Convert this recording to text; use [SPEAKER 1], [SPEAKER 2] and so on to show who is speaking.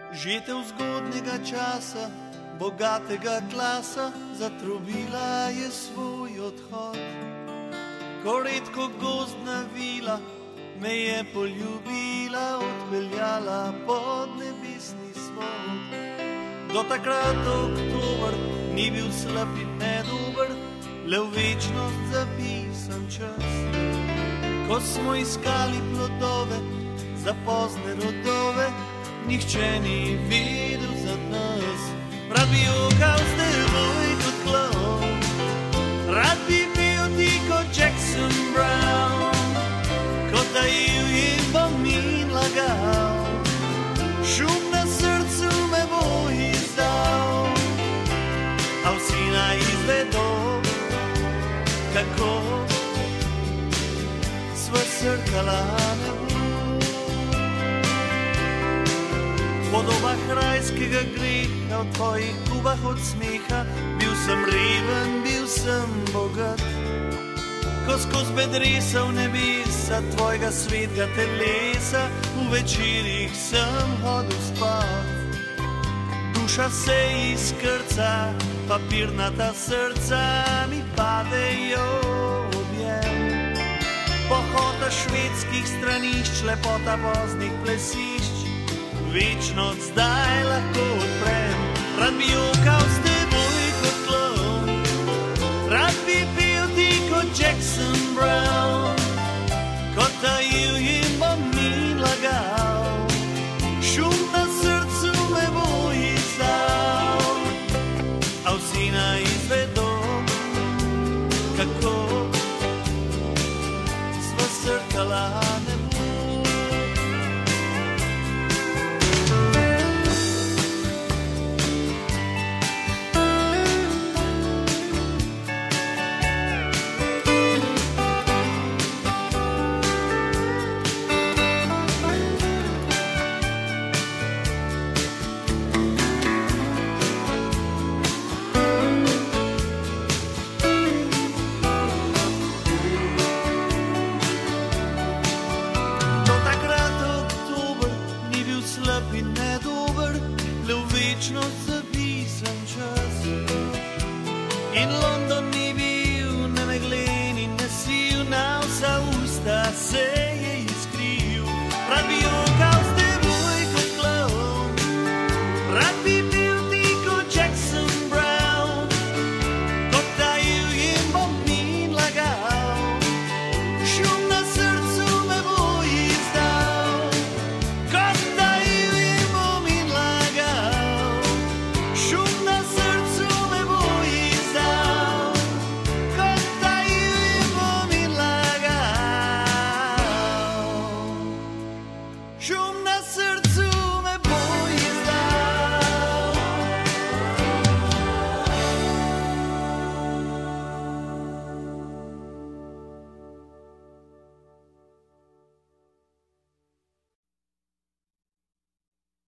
[SPEAKER 1] Žetev zgodnega časa, bogatega klasa, zatrubila je svoj odhod. Ko redko gozdna vila me je poljubila, odpeljala pod nebesni smog. Do takrat oktober ni bil slab in nedober, le v večnost zapisan čas. Ko smo iskali plodove za pozne rodove, nihče ni vedel za nas. Rad bi jokal s teboj kot klovn, rad bi bil ti kot Jackson Brown, kot tajil in bom in lagal, šum na srcu me bo izdal. A vsi naj izvedo, kako sva srkala nebo. Podoba krajskega greha, v tvojih gubah od smeha, bil sem reven, bil sem bogat. Ko skoz bedresa v nebesa tvojega svetega telesa, v večerih sem hodil spat. Duša se izkrca, papirnata srca mi padejo v objem. Pohota švedskih stranišč, lepota poznih plesišč, večnost zdaj lahko odprem. Rad bi jokal s teboj kot klovn, rad bi bil ti kot Jackson Brown, kot tajil in bom in lagal, šum na srcu me bo izdal. A vsi naj izvedo, kako sva srkala nebo. Zapisan čas. In London ni bil ne meglen in ne sil, na vsa usta se